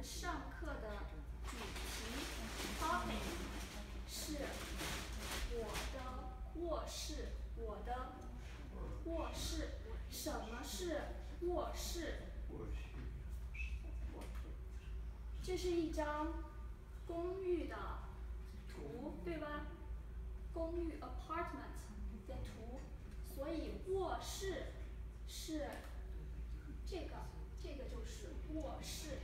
们上课的主题 topic 是我的卧室，我的卧室。什么是卧室？这是一张公寓的图，对吧？公寓 apartment 的图，所以卧室是这个就是卧室。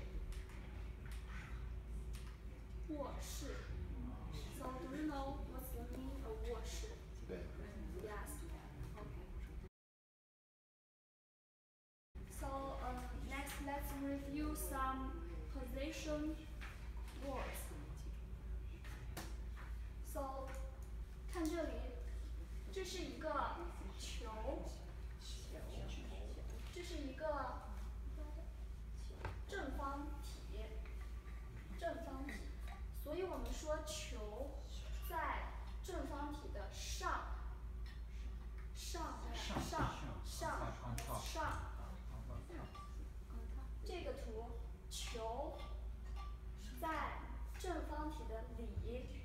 卧室。So do you know what's the meaning of 卧室？ 对。 Yes. Okay. So next, let's review some position words. So 看这里，这是一个球，这是一个正方体，所以我们说球在正方体的上，这个图，球在正方体的里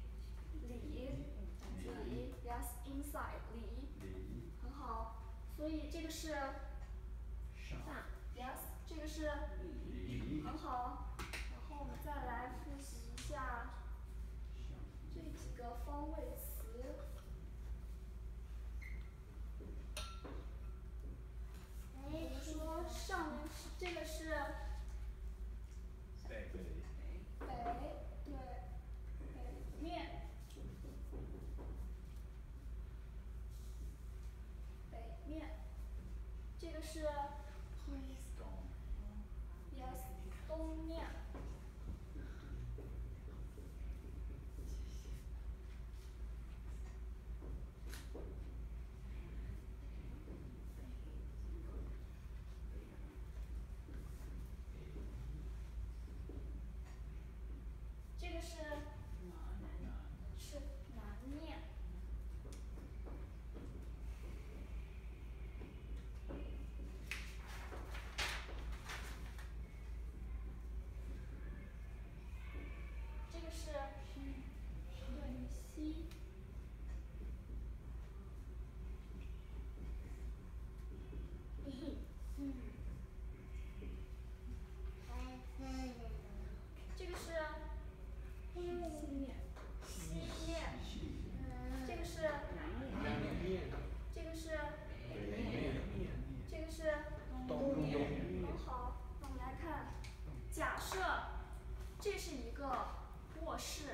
，yes inside 里，很好，所以这个是上 ，yes 这个是很好，然后我们再来复习一下这几个方位词。我们说上面这个是北，对，北面，这个是 yes 东面。这个是南面。这个是对西。这个是西面，这个是南面，这个是北面，这个是东面。很好，那我们来看，假设这是一个卧室，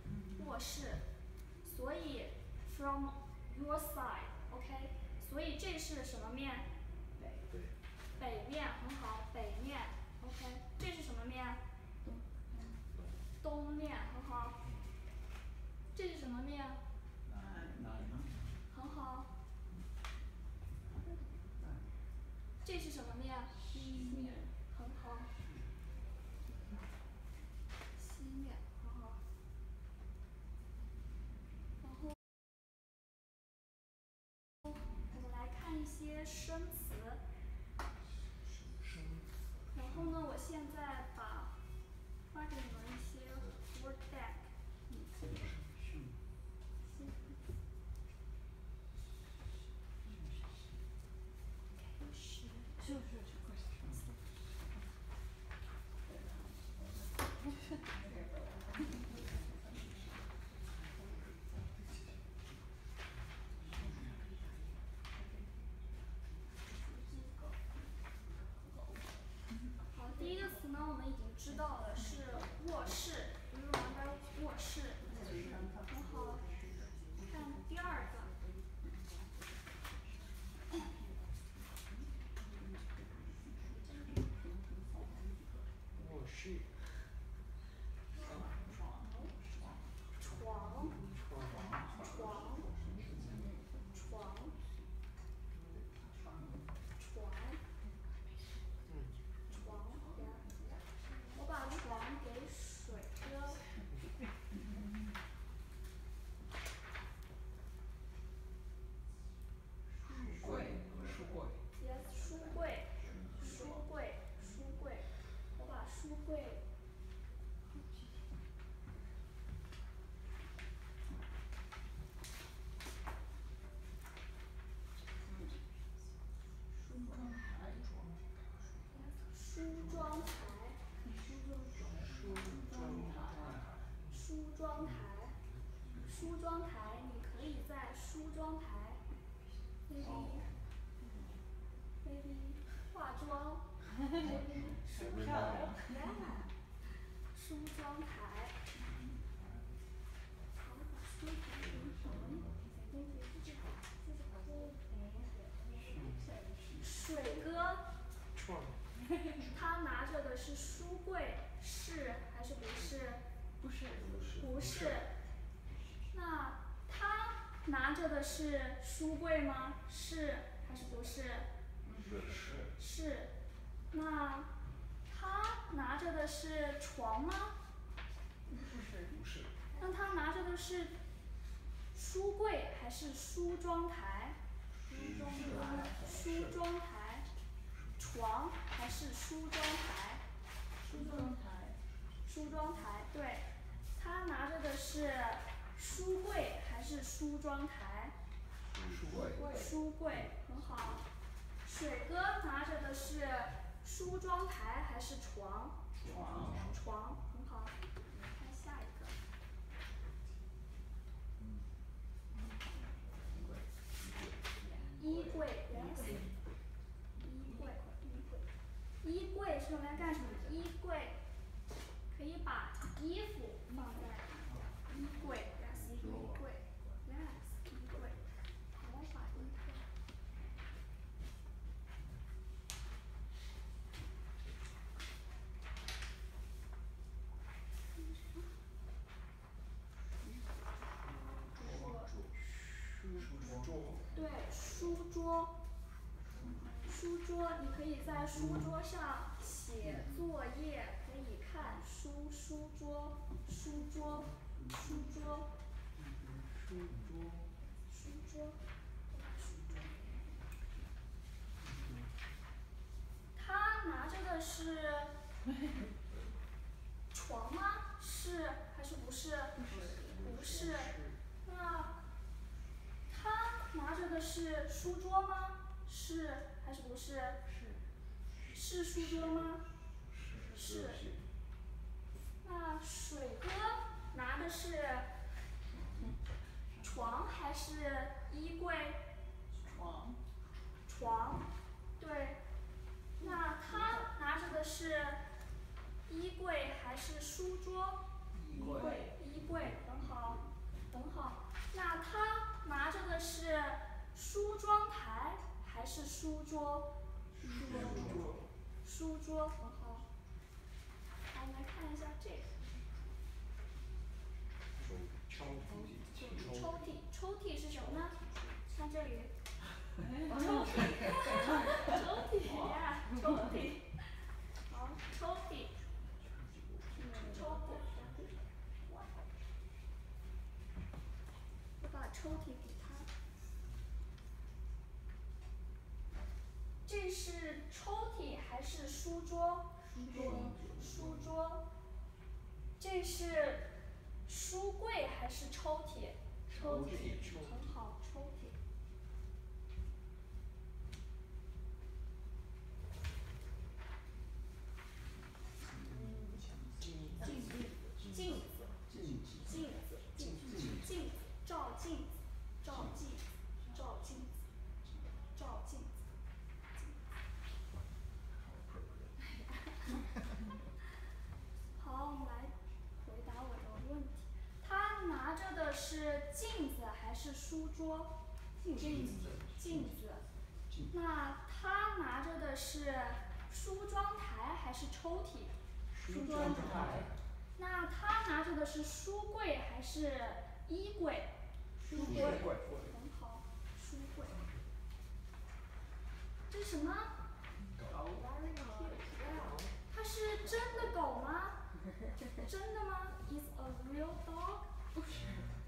所以 from your side，OK，所以这是什么面？北面，很好，北面 ，OK， 这是什么面？东面，很好。这是什么面？南，很好。这是什么面？西面，很好。西面，很好。然后我们来看一些生词。然后呢，我现在发给你们一些 word deck。 妆台 maybe 化妆 maybe 梳妆 yeah 梳妆台。好，把梳台移平。水哥，他拿着的是书柜，是还是不是？ 不是。 不是。那他拿着的是书柜吗？是还是不是？是。那他拿着的是床吗？ 不是。 那他拿着的是书柜还是梳妆台？梳妆台。床还是梳妆台？梳妆台，对。他拿着的是书柜还是梳妆台？书柜，很好。水哥拿着的是梳妆台还是床？床，很好。看下一个。衣柜 yes 衣柜是用来干什么的？衣柜可以把衣服放在衣柜 yes 衣柜 yes 衣柜，好把衣柜。对，书桌。书桌，你可以在书桌上写作业，可以看书。书桌，书桌，书桌。书桌。他拿着的是床吗？是还是不是？不是。那他拿着的是书桌吗？是还是不是？是书桌吗？是。那水哥拿的是床还是衣柜？床，对。那他拿着的是衣柜还是书桌？衣柜，很好，很好。那他拿着的是梳妆台还是书桌？书桌，很好。好，我们来看一下这个。抽屉是什么呢？看这里。抽屉呀，抽屉。好，抽屉。我把抽屉给他。这是抽屉还是书桌？书桌。这是书柜还是抽屉？很好，抽屉。镜子，照镜子，照镜子，照镜子，照镜子。好，我们来回答我的问题。他拿着的是镜子还是书桌？镜子。那他拿着的是梳妆台还是抽屉？ 梳妆台。 那他拿着的是书柜还是衣柜？ 书柜。 很好，书柜。这是什么？它是真的狗吗？真的吗 ？Is a real dog？ 不是。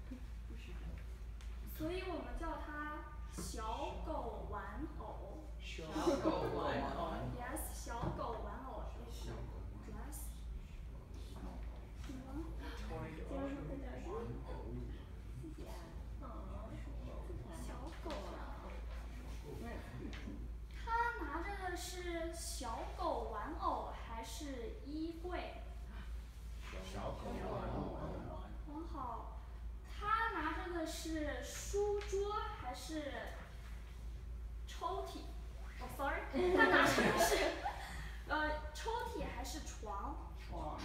所以我们叫它小狗玩偶。 小狗玩偶。 Yes， 小狗玩偶。Yes。小狗玩偶。他拿着的是小狗玩偶还是衣柜？ 小狗玩偶。 很好。他拿着的是书桌还还是抽屉？哦，sorry，他拿着的是抽屉还是床？ 床。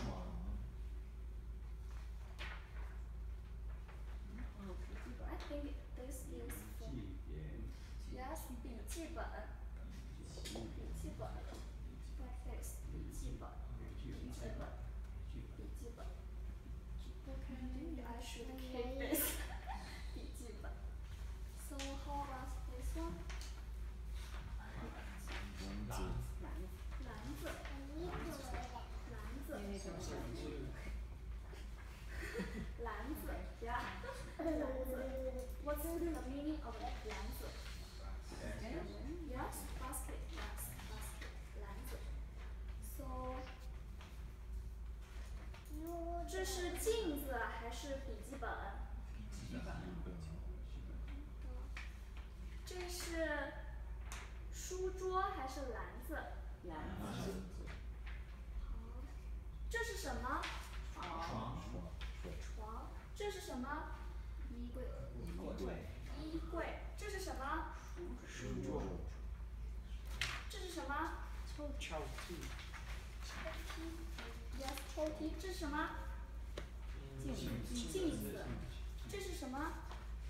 I think this is for yes 笔记本。笔记本 like this 笔记本。Okay, maybe I should keep this 笔记本。So how about this one? 篮子。yeah 篮子 What's the meaning of 篮子 Yes, basket, yes, basket 篮子 So 这是镜子还是笔记本？这是书桌还是篮子？好，这是什么？床。这是什么？衣柜。这是什么？ 书桌。 这是什么？ 抽屉。 Yes， 抽屉。这是什么？镜子。这是什么？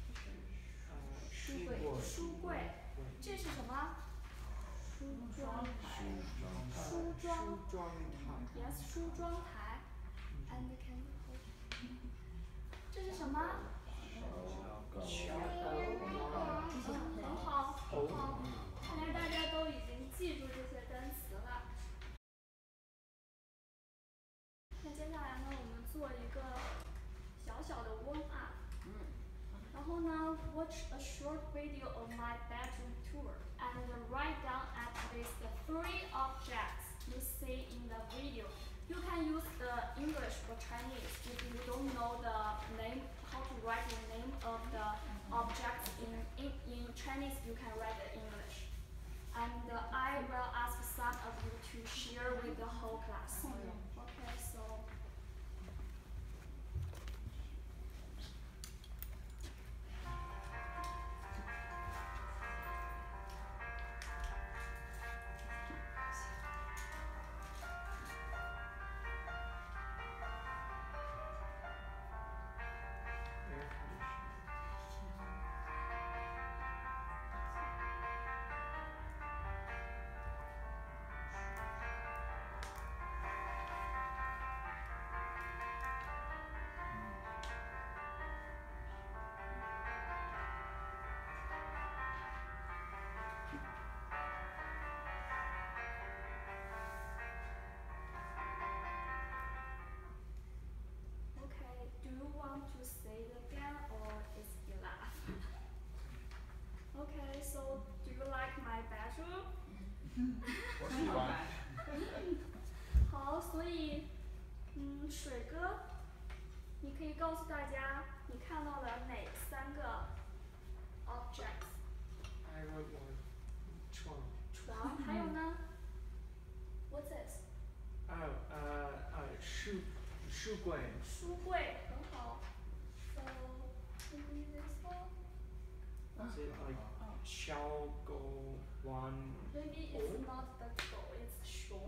书柜。这是什么？梳妆台。Yes， 梳妆台。And can you hold？ 这是什么？很好。看来大家都已经记住这些单词了。那接下来呢，我们做一个小小的warm up。然后呢 ，watch a short video of my bedroom tour and write down at least 3 objects you see in the video. You can use the English or Chinese if you don't know the name, how to write the name of the objects in Chinese. You can write it in English. And I will ask some of you to share with the whole class. Okay, so. Do you want to say it again or is enough? Okay, so do you like my bedroom? 我喜欢。 好，所以，水哥，你可以告诉大家你看到了哪3个 objects？ I wrote one. 床，还有呢 ？What's this？ 书柜。 书柜，很好。So maybe this one? Is it like 小狗玩？ Maybe it's not the 狗 ，it's 熊。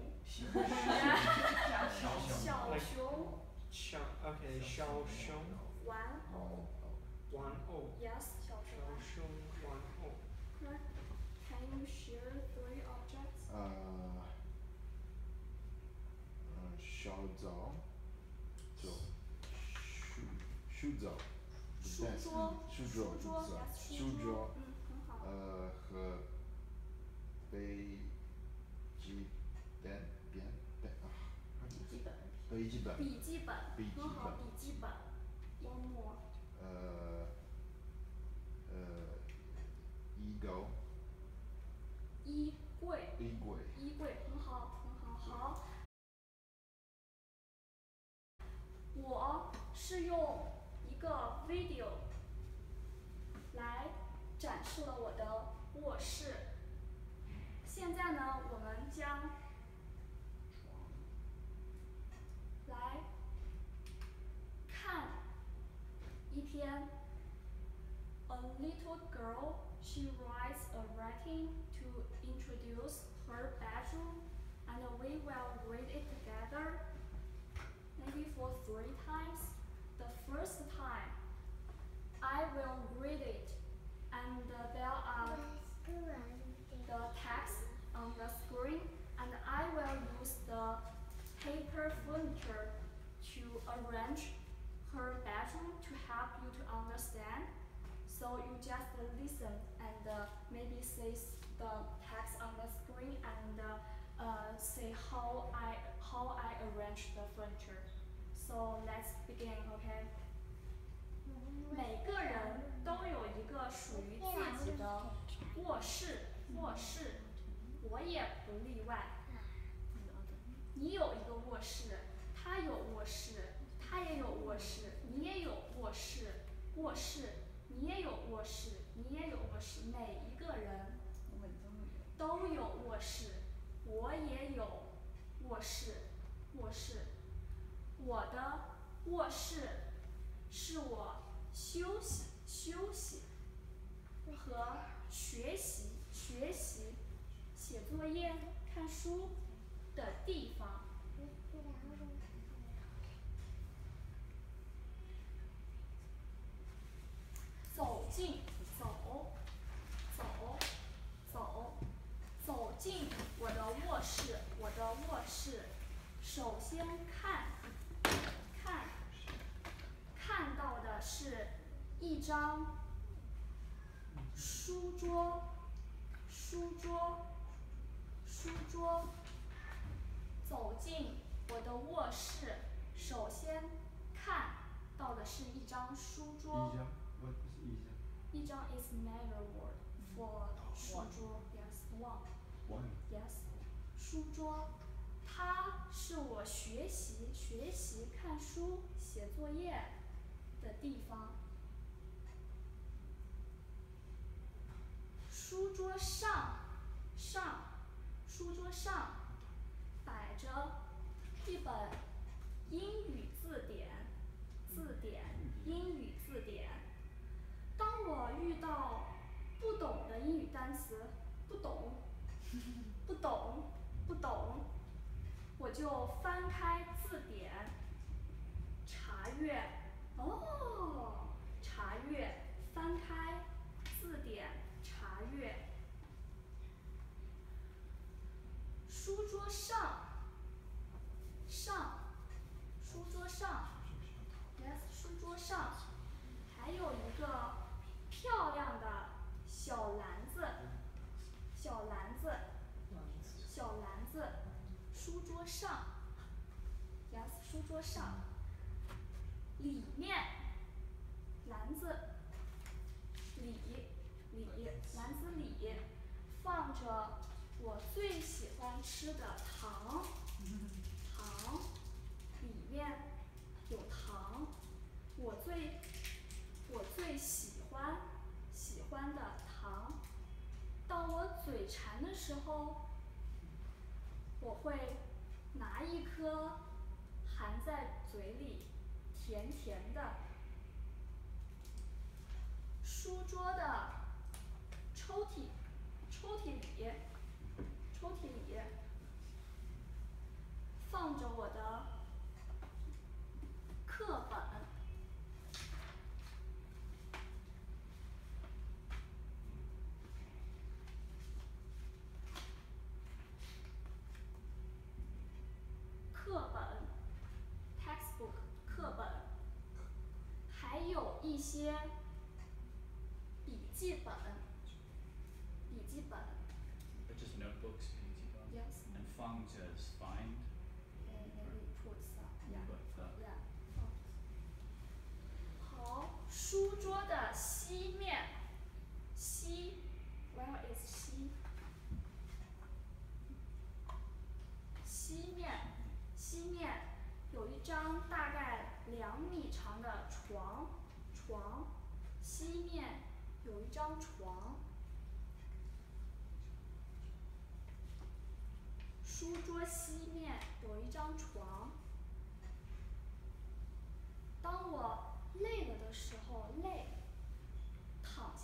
小熊。 Okay, 小熊。 玩偶。 玩偶。 Yes， 小熊玩偶。 Can you share 3 objects？ 小枣，书桌， 很好。 和笔记本，很好， 笔记本。One more。衣柜，很好，好。我是用一个 video 来展示了我的卧室。现在呢，我们将来看一篇 A little girl, she writes a writing to introduce her bedroom, and we will read it together, maybe for 3 times. The first time, I will read it, and there are the text on the screen, and I will use the paper furniture to arrange her bedroom to help you to understand. So you just listen and maybe say the text on the screen and say how I arrange the furniture. So let's begin, okay? 每个人都有一个属于自己的卧室，我也不例外。你有一个卧室，他有卧室，他也有卧室，你也有卧室，你也有卧室，你也有卧室，每一个人都有卧室，我也有卧室，我的卧室是我休息和学习、写作业、看书的地方。走进我的卧室，首先看到的是一张书桌，走进我的卧室，首先看到的是一张书桌。 What is 一张 is another word for 书桌。Yes, one. Yes, 书桌，它是我学习、看书、写作业的地方。书桌上摆着一本英语字典。当我遇到不懂的英语单词，不懂，我就翻开字典，翻开字典查阅。书桌上 yes, 书桌上还有一个漂亮的小篮子，书桌上 yes, 书桌上里面篮子里放着我最喜欢吃的糖，里面有糖，我最喜欢的糖。当我嘴馋的时候，我会拿一颗含在嘴里，甜甜的。书桌的抽屉里放着我的课本。textbook 课本，还有一些笔记本。 Just notebooks, 笔记本 Yes. And fountains, find. Yeah. 好，书桌的西面，where is 西面有一张大概2米长的床，西面有一张床。书桌西面有一张床。当我累了的时候，躺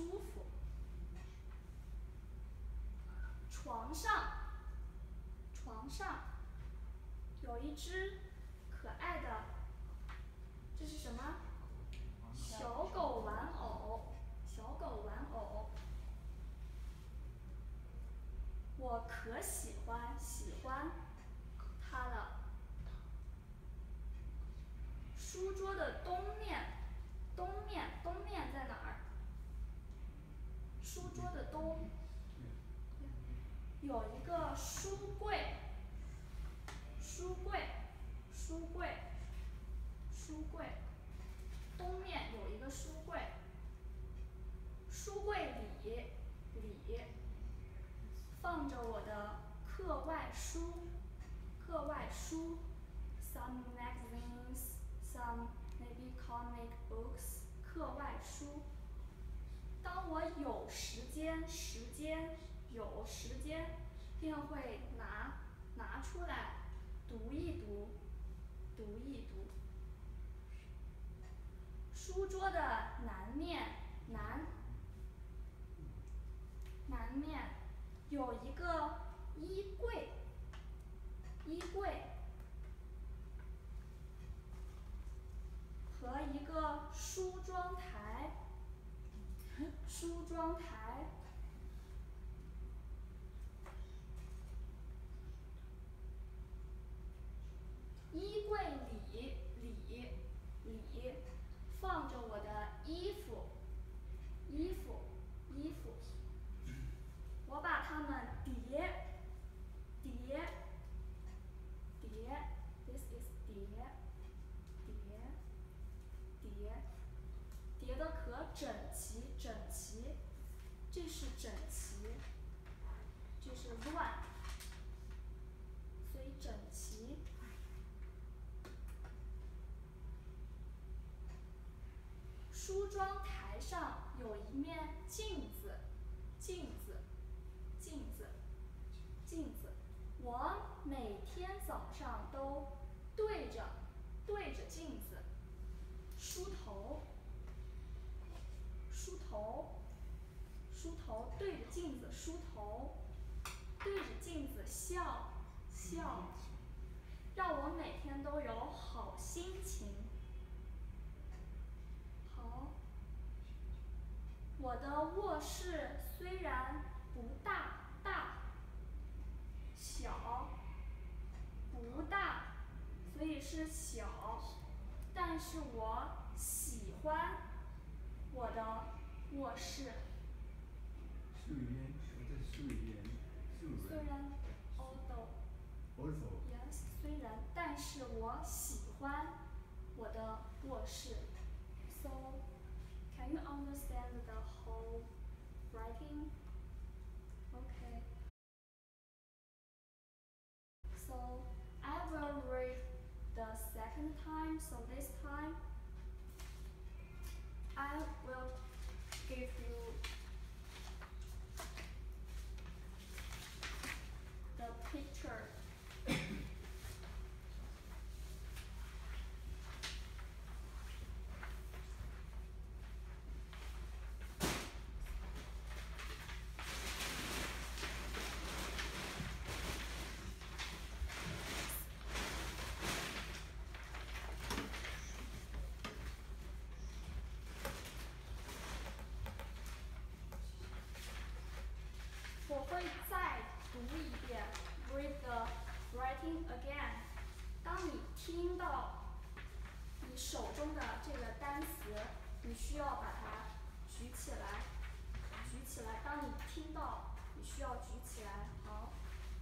舒服。床上有一只可爱的，这是什么？小狗玩偶，小狗玩偶。我可喜欢它了。书桌的东面在哪儿？书桌的东有一个书柜，东面有一个书柜，书柜里放着我的课外书，some magazines, some maybe comic books， 课外书。当我有时间便会拿出来读一读。书桌的南面有一个衣柜和一个梳妆台。衣柜里放着我的衣服，我把它们叠 ，this is 叠得可整齐，这是整齐，这是乱，所以整齐。梳妆台上有一面镜子，我每天早上都对着镜子梳头，对着镜子梳头，对着镜子笑，让我每天都有好心情。好，我的卧室虽然不大，小，不大，所以是小，但是我喜欢我的卧室。虽然 yes， 虽然，但是我喜欢我的卧室。So, can you understand the whole writing? Okay. So, I will read the second time. So this time, I will give you the picture. Read the writing again. 当你听到你手中的这个单词，你需要把它举起来。当你听到，你需要举起来。好。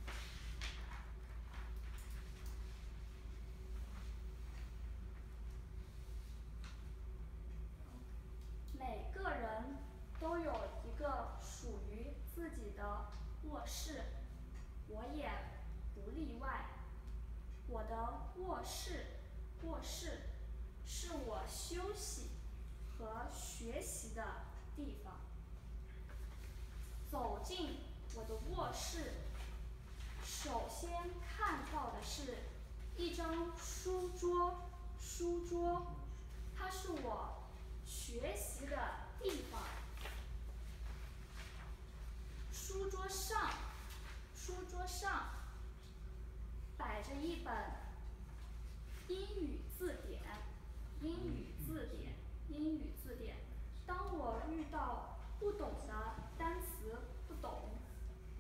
每个人都有一个属于自己的卧室，我也不例外。我的卧室是我休息和学习的地方。走进我的卧室，首先看到的是一张书桌，它是我学习的地方。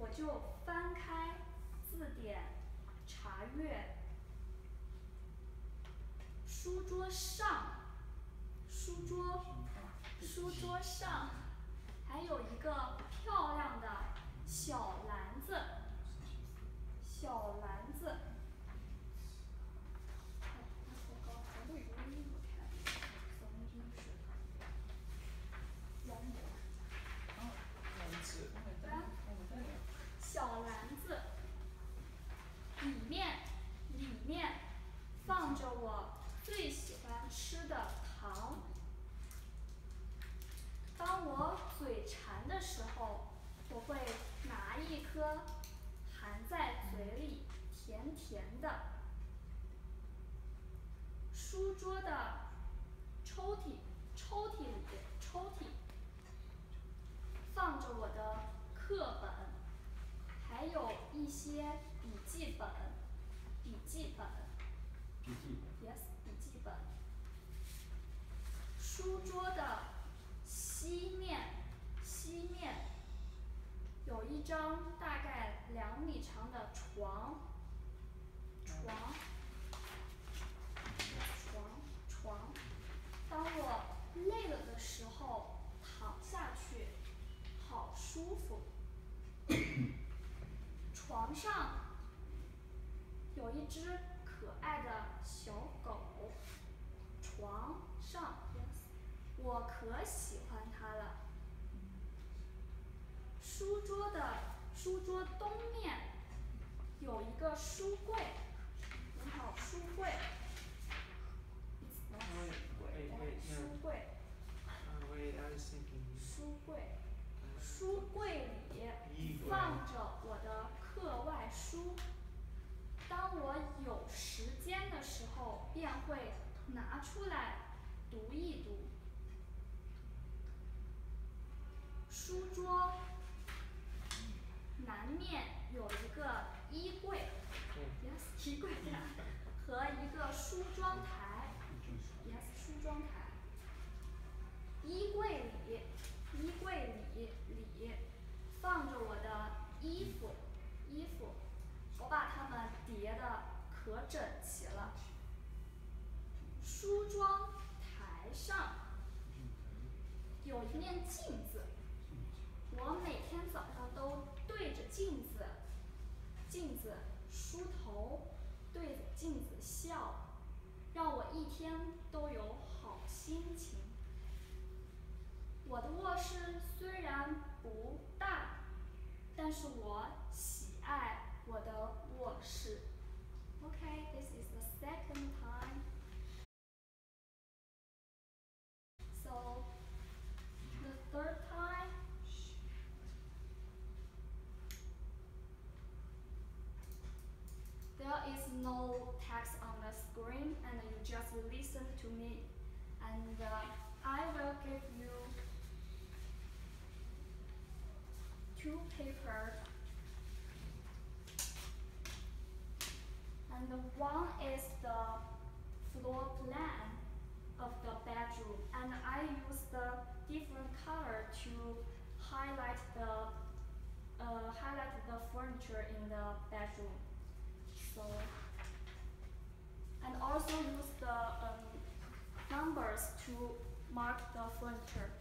就翻开字典查阅。书桌上还有一个漂亮的小篮子，小篮子里面放着我最喜欢吃的糖。当我嘴馋的时候，我会拿一颗含在嘴里，甜甜的。书桌的抽屉放着我的课本，还有一些笔记本。Yes， 笔记本。书桌的西面有一张大概2米长的床。当我累了的时候，躺下去，好舒服。床上有一只可爱的小狗。床上，我可喜欢它了。书桌东面有一个书柜。书柜里放着我的课外书，当我有时间的时候，便会拿出来读一读。书桌南面有一个衣柜和一个梳妆台。衣柜里放着我的衣服，我把它们叠得可整齐了。梳妆台上有一面镜子，我每天早上都对着镜子梳头，对着镜子笑，让我一天都有好心情。我的卧室虽然不大，但是我喜爱我的卧室。Okay, this is the second time. So, the third time, there is no text on the screen and you just listen to me. And I will give you 2 papers. And one is the floor plan of the bedroom, and I use the different color to highlight the furniture in the bedroom. So, and also use the numbers to mark the furniture.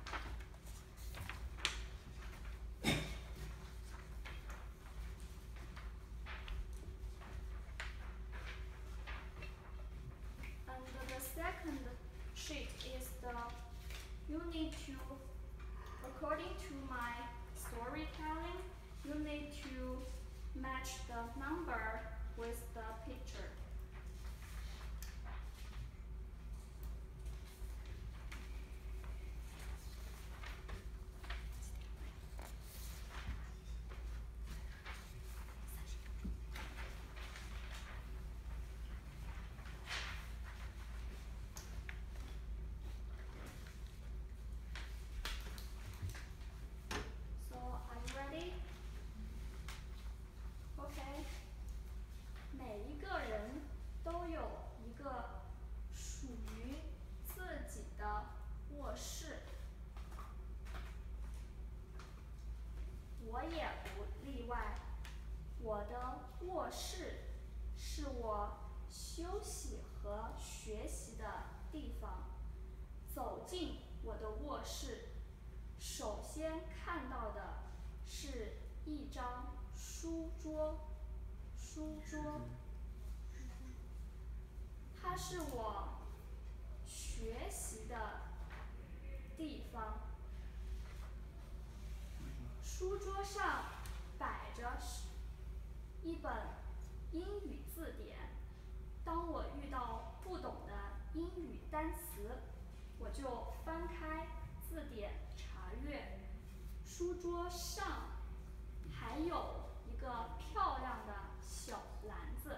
And the second sheet is you need to, according to my storytelling, you need to match the number with the picture. So, are you ready? Okay. 每一我的卧室是我休息和学习的地方。走进我的卧室，首先看到的是一张书桌。它是我学习的地方。书桌上摆着一本英语字典，当我遇到不懂的英语单词，我就翻开字典查阅。书桌上还有一个漂亮的小篮子，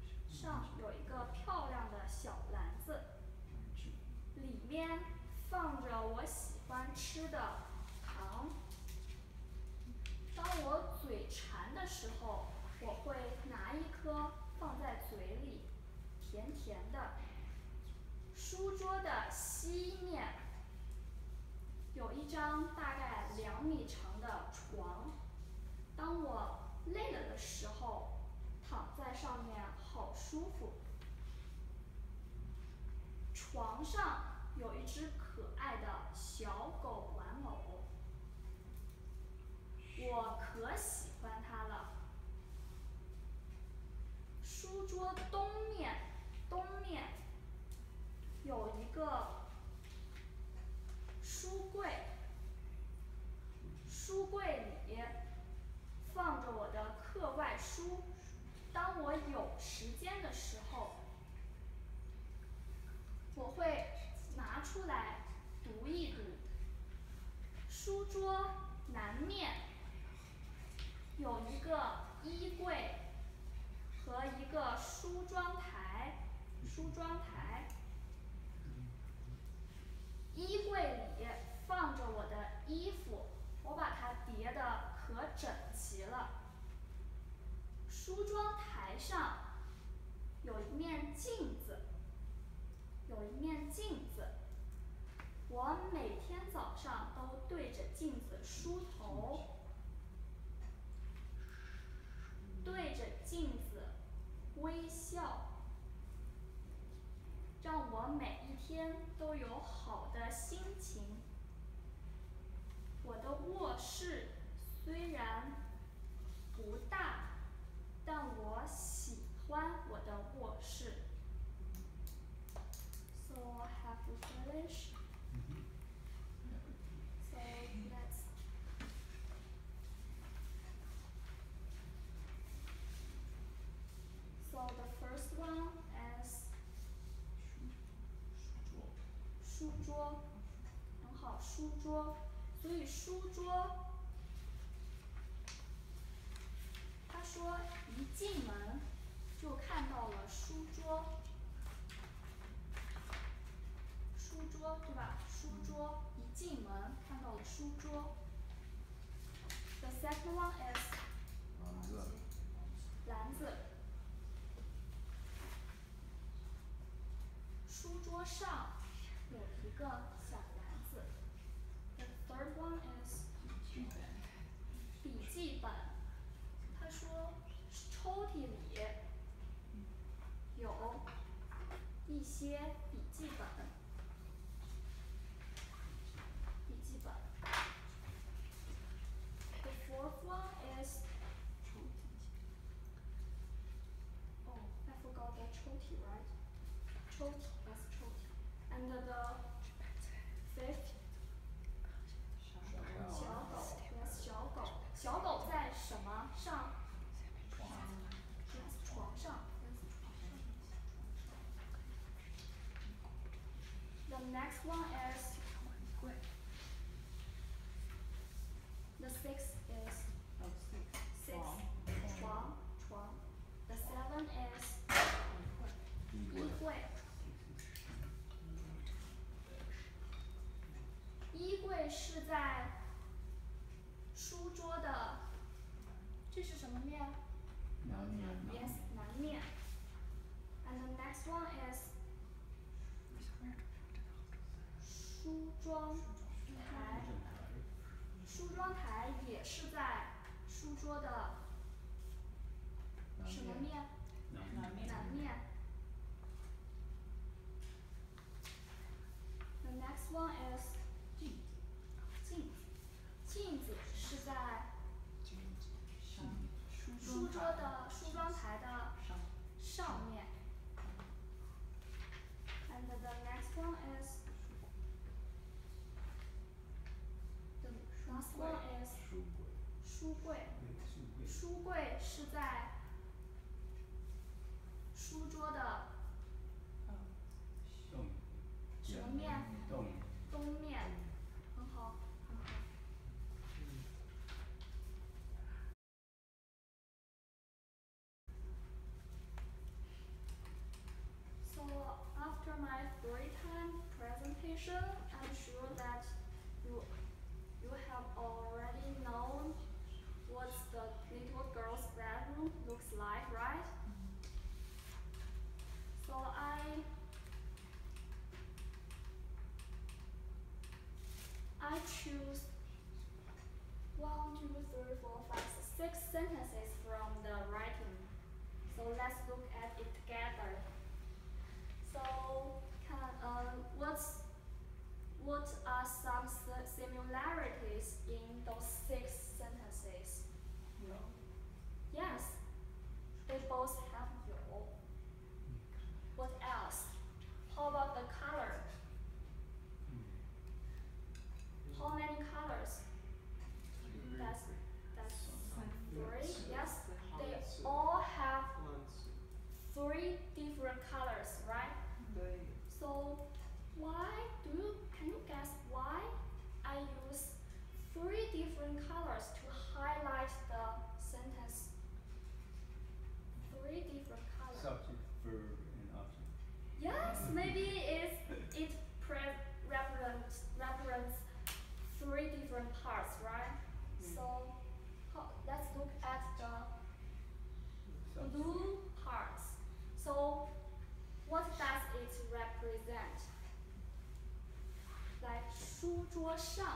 里面放着我喜欢吃的糖。当我嘴馋的时候，我会拿一颗放在嘴里，甜甜的。书桌的西面有一张大概2米长的床，当我累了的时候，躺在上面好舒服。床上有一只可爱的小狗玩偶，我可喜欢它了。书桌东面有一个书柜，书柜里放着我的课外书，当我有时间的时候，我会拿出来读一读。书桌南面有一个衣柜和一个梳妆台，衣柜里放着我的衣服，我把它叠得可整齐了。梳妆台上有一面镜子，我每天早上都对着镜子梳头，对着镜子微笑，让我每一天都有好的心情。我的卧室虽然不大，但我喜欢我的卧室。So have we finished? So let's. So the first one is 书桌，很好，书桌。所以书桌，他说一进门就看到了书桌，对吧？书桌一进门看到了书桌。The second one is 篮子。书桌上有一个小篮子。The third one is 笔记本。他说抽屉里有一些笔记本。The fourth one is oh, I forgot the 抽屉, right? 抽屉 that's 抽屉. And the fifth 小狗 yes 小狗。小狗在什么上？床上。The next one is the sixth is 床。The seven is 衣柜。衣柜是在书桌的，这是什么面？ 南面。 Yes 南面。And the next one is 梳妆台。梳妆台也是在书桌的什么面？南面。The next one is 镜子。镜子是在书桌的梳妆台的上面。And the next one is the last one is 书柜。书柜是在书桌的什么面？东面。很好，很好。So after my free time presentation, I'm sure that you have already known what the little girl's bedroom looks like, right? So I choose 1, 2, 3, 4, 5, 6 sentences from the writing. So let's look at it together. So what are some similarities in those 6 sentences? Yes, they both have 有. What else? How about the color? How many colors? That's 3. Yes, they all have 3 different colors, right? So can you guess why I use 3 different colors to highlight the sentence? 3 different colors. Subject, verb, and object. Yes, maybe it represents 3 different parts, right? So let's look at the blue parts. So what does it represent? Like 书桌上，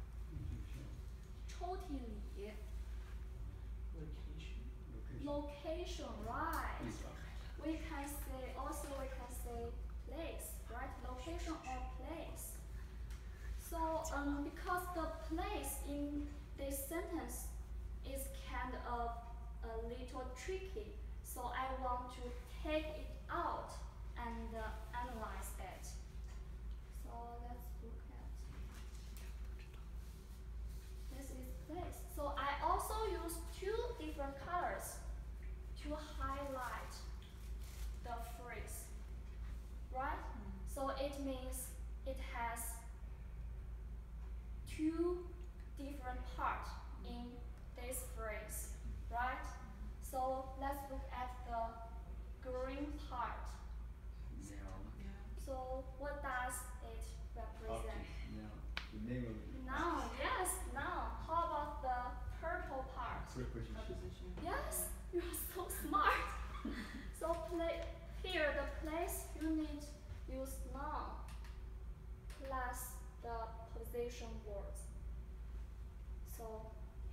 抽屉里。Location, right? We can say place, right? Location or place. So because the place in this sentence is kind of a little tricky, so I want to take it out and analyze it. So let's look at this is place. So I also use 2 different colors to highlight the phrase, right? So it means it has 2 different parts in this phrase, right? So let's look at the green part. So what does it represent? The name of it. Noun, yes, noun. How about the purple part? Preposition. Yes, you're so smart. So here the place you need use noun plus the position words. So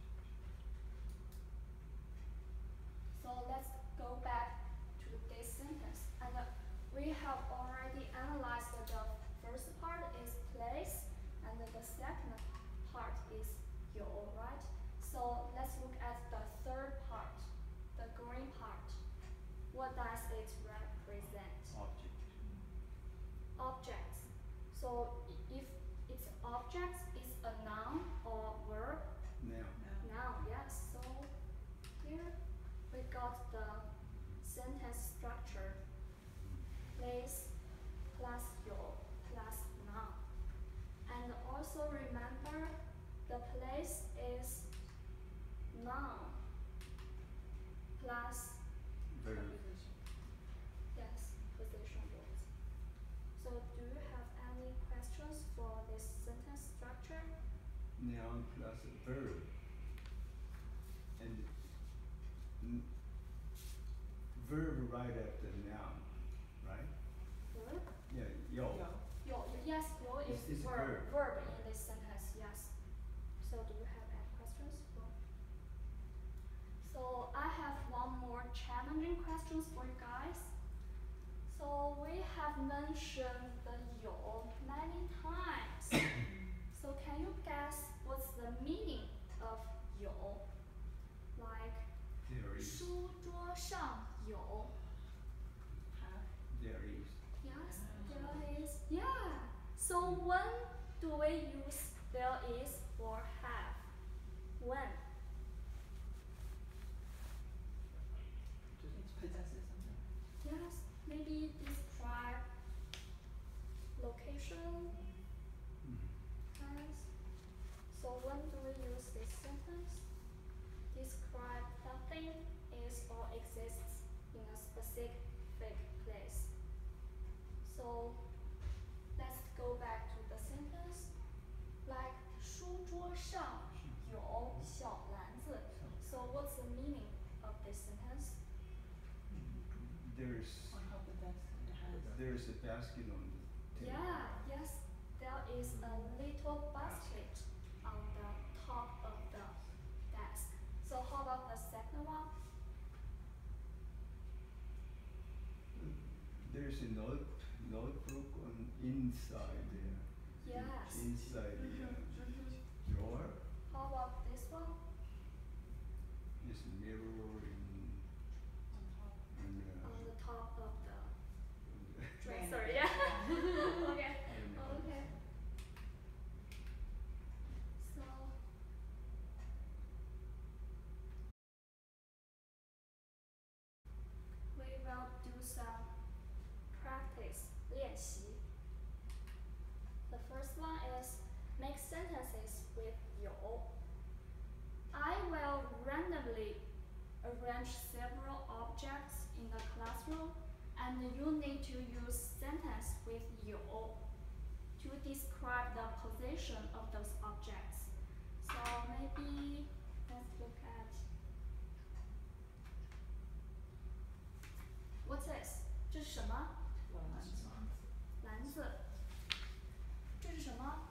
let's go back to this sentence. And we have already analyzed the first part is place and the second part is 有, right? So let's look at the third part, the green part. What does it represent? Object. Objects. So if it's objects, it's a noun or verb? Noun, yes. So here we got the sentence structure. Place plus 有 plus noun. And also remember the place is noun plus Verb. yes, position words. So do you have any questions for this sentence structure? Noun plus verb. And verb right after noun, right? Verb? Yeah, 有. Yes, 有 is It's verb. verb. Verb in this sentence, yes. So do you have any questions? So I have one more challenge challenging questions for you guys. So we have mentioned the 有 many times. So can you guess what's the meaning of 有? Like There is. 书桌上有 There is. Yes, there is. Yeah. So when do we use there is or have? When? It's possessive something. Yes. Maybe describe location. Yes. So when do we use this sentence? Describe something is or exists in a specific place. So let's go back to the sentence. Like 书桌上有小篮子. So what's the meaning of this sentence? There's On top of that, it has. there's a basket on the table. Yeah, yes, there is a little basket on the top of the desk. So how about the second one? There's a notebook on inside there. Yes. Inside the drawer. How about this one? There's a mirror On the top of the in dresser, yeah. Okay. Okay. So we will do some practice 练习. The first one is make sentences with 有. I will randomly arrange several objects in the classroom, and you need to use sentence with 有 to describe the position of those objects. So maybe let's look at what's this? 这是什么？篮子。这是什么？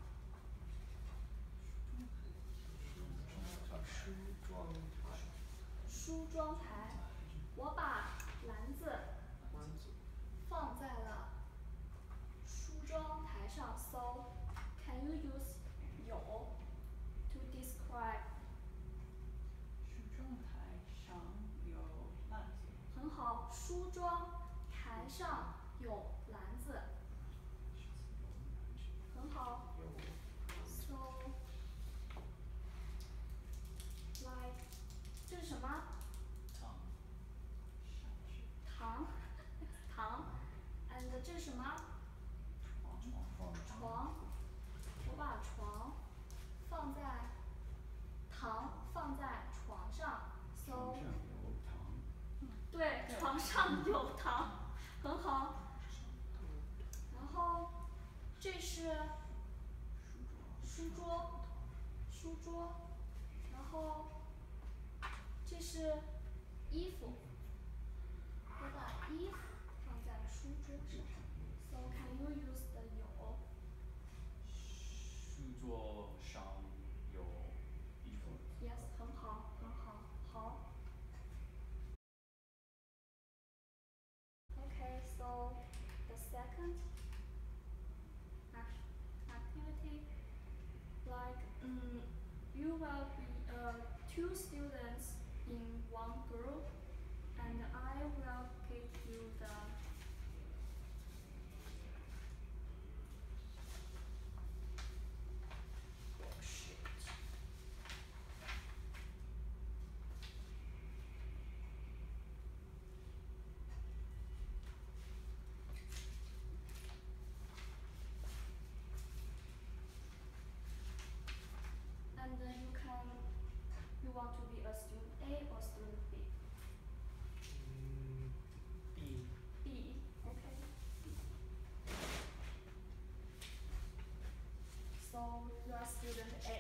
梳妆台。我把篮子放在了梳妆台上。So can you use 有 to describe? 梳妆台上有篮子。 很好，梳妆台上有篮子。很好。So like 这是什么？糖。糖。And 这是什么？床。我把床放在糖放在床上。So 床上有糖。 对，床上有糖，很好。然后这是书桌，书桌，然后这是衣服，我把衣服放在书桌上。So can you use the 有？ 书桌上有衣服。 Yes， 很好，很好，好。Okay, so the second activity, like you will be two students in one group, and I will give you the worksheet. And then you want to be a student A or student B? B. B, okay. So you are student A.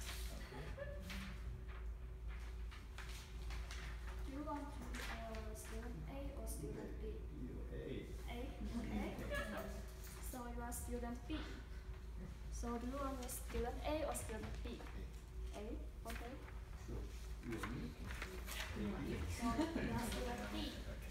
Do you want to be a student A or student B? A. A, okay. So you are student B. So do you want a student A or student B? A, okay. So you So you are student B.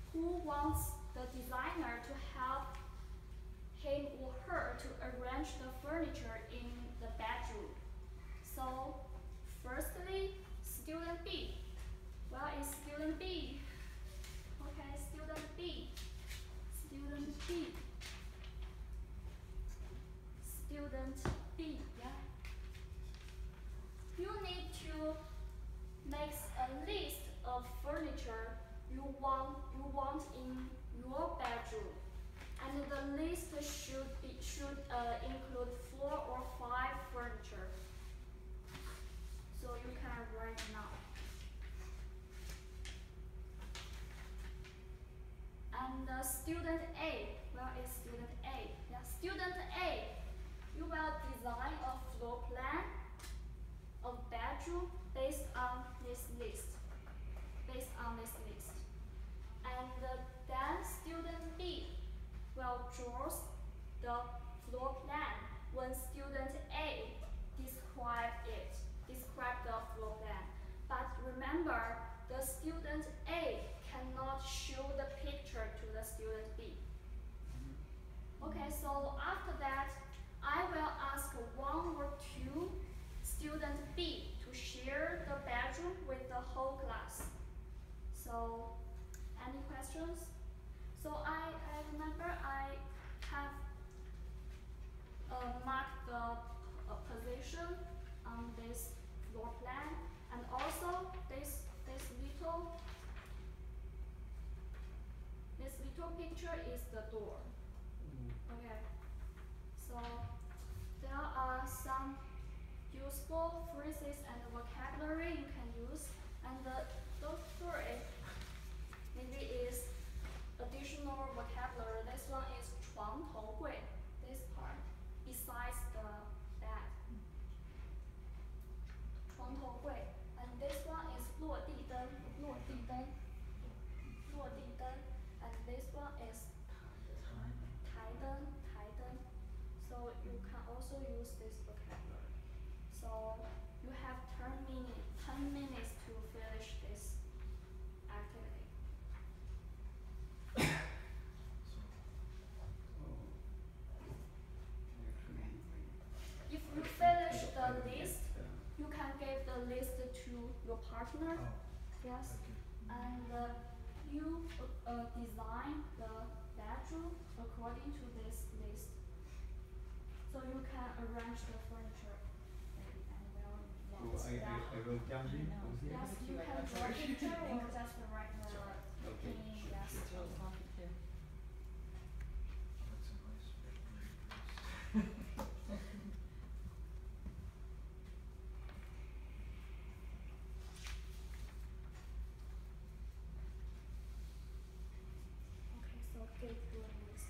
who wants the designer to help him or her to arrange the furniture in the bedroom. So, firstly, student B. Where is student B? Okay, student B. Student B. Student B, yeah. You need to make a list of furniture you want in your bedroom, and the list should include 4 or 5 furniture. So you can write now. And student A, where is student A? Yeah, student A, you will design a floor plan of bedroom based on this list. And then student B will draw the floor plan when student A describe the floor plan. But remember, the student A cannot show the picture to the student B. Okay, so after that, I will ask 1 or 2 student B to share the bedroom with the whole class. So, any questions? So I remember I have marked the position on this floor plan, and also this little picture is the door. Okay. So there are some useful phrases and vocabulary you can use, and those 3 maybe is additional vocabulary. This one is 床头柜, this part, besides the bed. 床头柜, and this one is 落地灯, and this one is 台灯. So you can also use this vocabulary. So you have 10 minutes to finish this activity. If you finish the list, you can give the list to your partner. Yes. And you design the bedroom according to this list. So you can arrange the furniture maybe and well So I wrote down here. Yes, you can draw a picture or just write the Okay. meaning, yes. Okay, so give your list.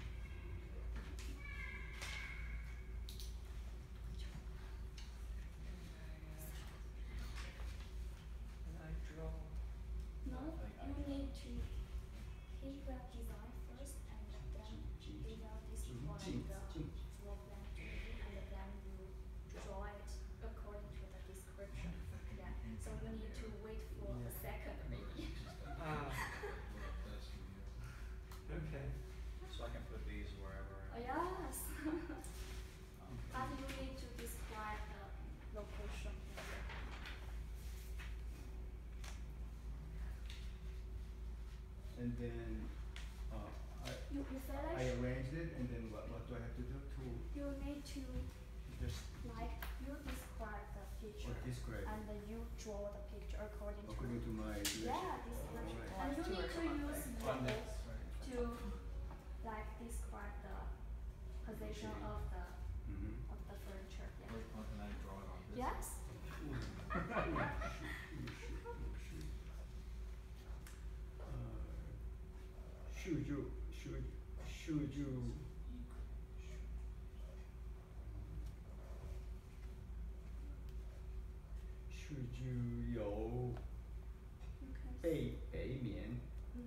And I draw. No, you need to he will design first, and then he will describe the floor plan to you, and then you draw it according to the description. Yeah. So you need to wait for a second maybe. Okay. So I can put these wherever. Yes. But you need to describe the location. And then You I finish. arranged it, and then what do I have to do to You need to just you describe the picture, describe and then you draw the picture according according to my direction? yeah description. Alright. And you need to use labels Right. to describe the position of the furniture. Yeah. Can I draw it on this? Yes. 有 You can 北面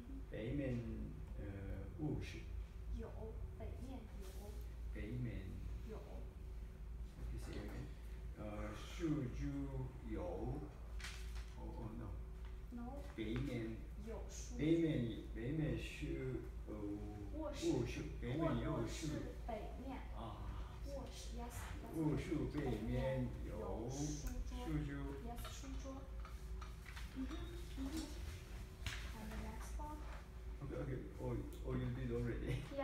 卧室有北面有北面有 this area 树就有 oh no no 北面有书。 北面是卧室。 卧室，北面有卧室。 室北面。 啊。 卧室 yes。 卧室北面有书桌。 书。 yes 书桌。And the next one. Okay. Oh, you did already. Yeah.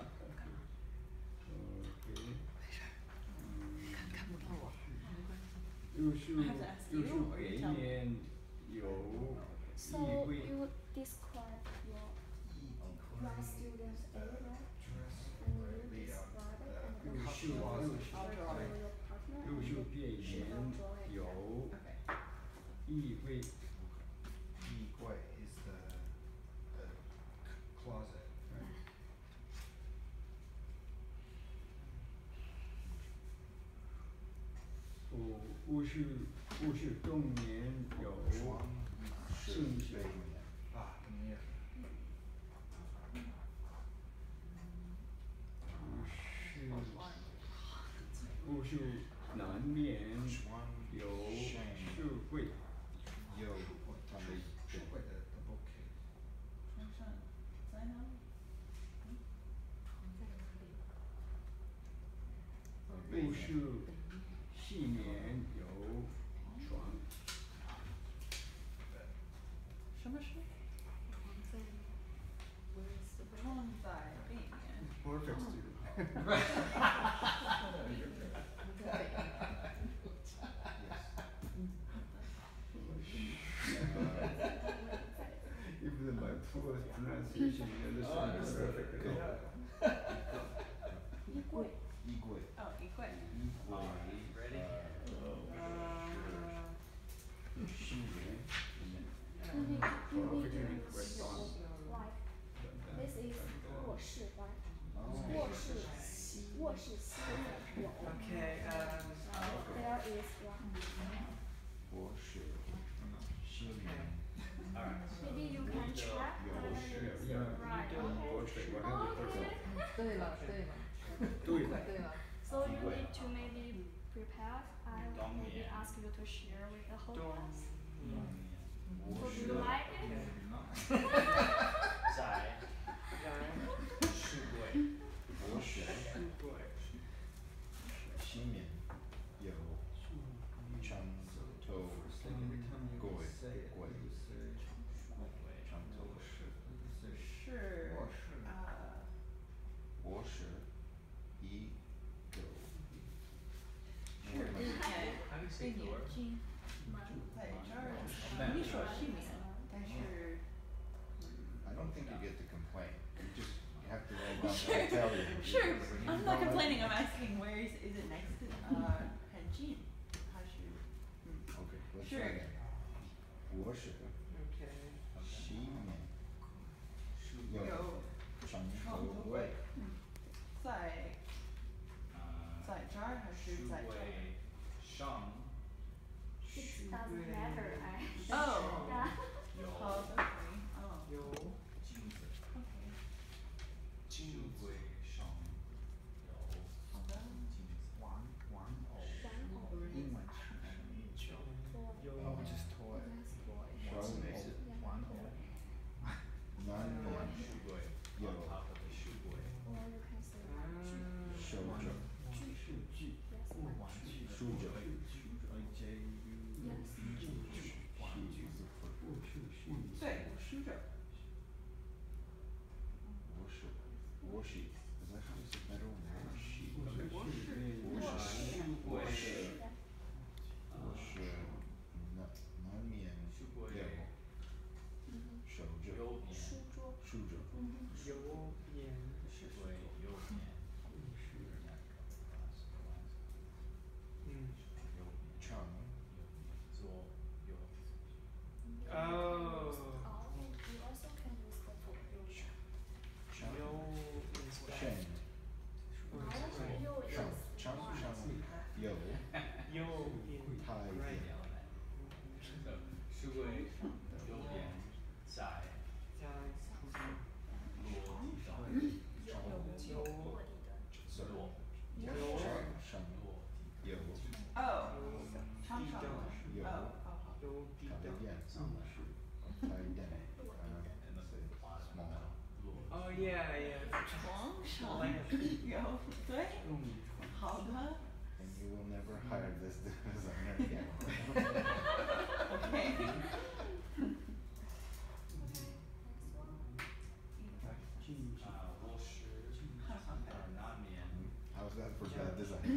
Okay. 看不到我。 右手北面有 So 衣柜。 you describe your grad student's area, and you describe it, and then show your partner. 右手边面有衣柜。 衣柜 is the closet. Right? 卧室东面有床是圣经。 北面。 啊，东面。 卧室南面有书柜。 有他们书柜的 bookcase。 床上在哪里？ 卧室西面有床。 什么是？床在背面。 Perfect student. Even my poor pronunciation, you understand perfectly. 衣柜。 衣柜。 哦，衣柜。 衣柜。西面。 You need to use your like. This is 卧室 right? 卧室西面有。 Okay. There is one. 卧室西面。 Maybe you can check whether it's right. Okay. So you need to maybe prepare. I will maybe ask you to share with the whole class. So do you like it? 在书柜。 卧室书柜。 西面有床头柜。床头是卧室一有。 是背面背面进在这儿。你说西面，但是。 I don't think you get to complain. You just have to write down what I tell you. Sure. I'm not complaining. I'm asking where is it next to 很近，还是 Okay, let's Sure. try again. 卧室 Okay. 西面有有床床头柜。 头柜。在这儿还是在这儿？ 上。 It doesn't matter. Oh. Yeah. 好的，可以。哦。 有镜子。 OK。 书柜上有好的。 镜子。 玩偶。英文是球。 有 Oh, just toy. 玩偶。玩偶。南面书柜。 有 on top of the 书柜。 Or you can say like 手肘。书肘。 对，书着。 卧室 Worksheet. Is that how you say metal? Worksheet. 书柜。 卧室南面书柜。 有手肘。 右边。 书桌。 书肘。 右边书柜右边。右边。 床。 左右。 Oh. You also can use the 左右手。 Chain. 右 is 床上有右边台 ，right. 书柜右边在在落地上。 有落地的。 落。 床上有哦，场上的。 有哦，好好。 有地台的。 电台电 Oh yeah, yeah. 床上有对，好的。 And you will never hire this designer again. OK。 卧室难免 How's that for bad design?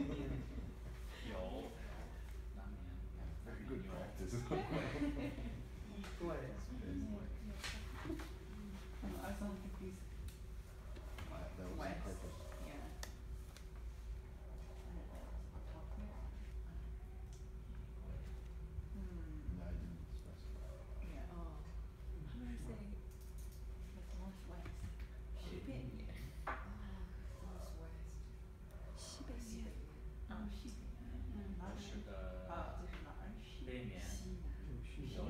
有难免 Very good practice. 衣柜 I don't think he's That was on west. purpose. Yeah. No, I didn't specify. Yeah. How do I say the northwest? 西北面。西北面。西北面。 卧室的这是哪儿？ 背面有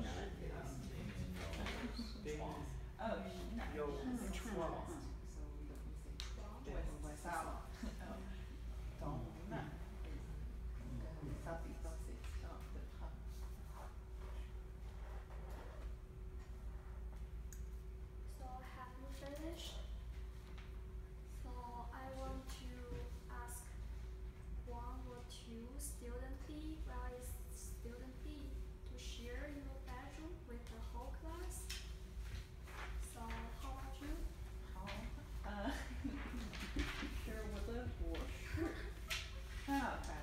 北床， 西南。 有床 West, south. 东南。Southeast, southeast. The top. So have you finished? So I want to ask one or two student B, well is student B, to share your bedroom with the whole class. So how about you? 好，是我的卧室，很好看。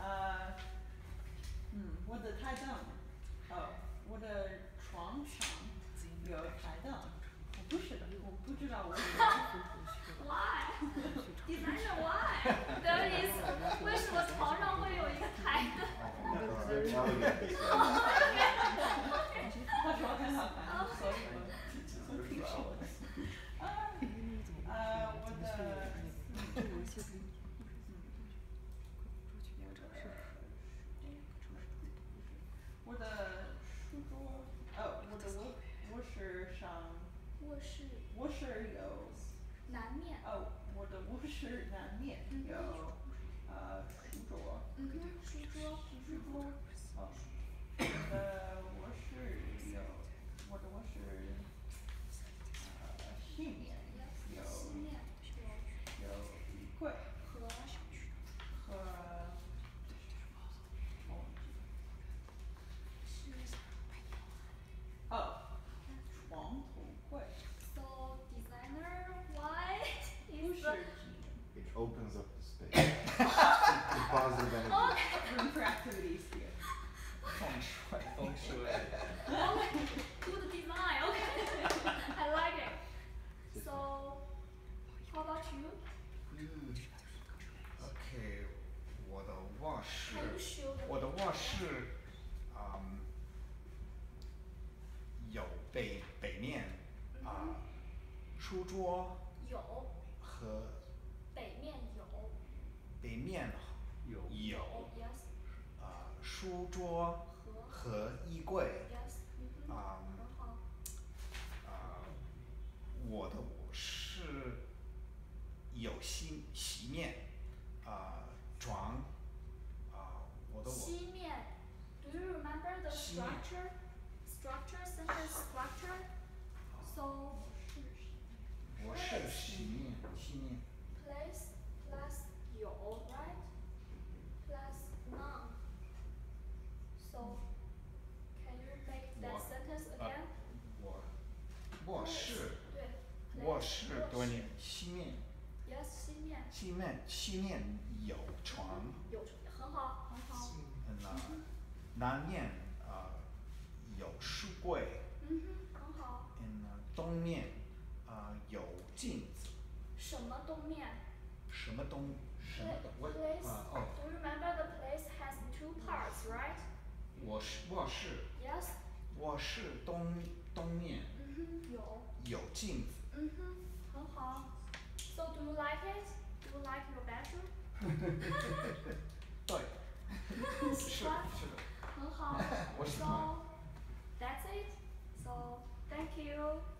我的台灯，我的床上有台灯。我不知道为什么。 Why? Designer why? There is 为什么床上会有一个台灯？ Now we get this. 他说很好看，所以我挺说的。我的书桌，我的卧室上，卧室有南面。 我的卧室南面有书桌。 书桌。 我的卧室西面有衣柜和床头柜。 So designer why is the It opens up the space. It's positive energy. Room for activities here. 风水 good design, okay. I like it. So how about you? OK，我的卧室 Can you show the 我的卧室有北面书桌有和北面有北面有 yes 书桌和衣柜。 yes 很好。 我的卧室有洗面床我的西面 Do you remember the 西面 sentence structure? So 卧室洗面 place plus 有 right? Plus none. So can you make that sentence again? 卧室对卧室多年西面 Yes 西面有床有很好南面有书柜很好。 东面有镜子。 什么东面？ 什么东 Place. Do you remember the place has two parts, right? 卧室 Yes. 卧室东面有镜子。 很好。So do you like it? Do you like your bedroom? 对， 喜欢。 是的。 很好。 我喜欢。 So that's it. So thank you.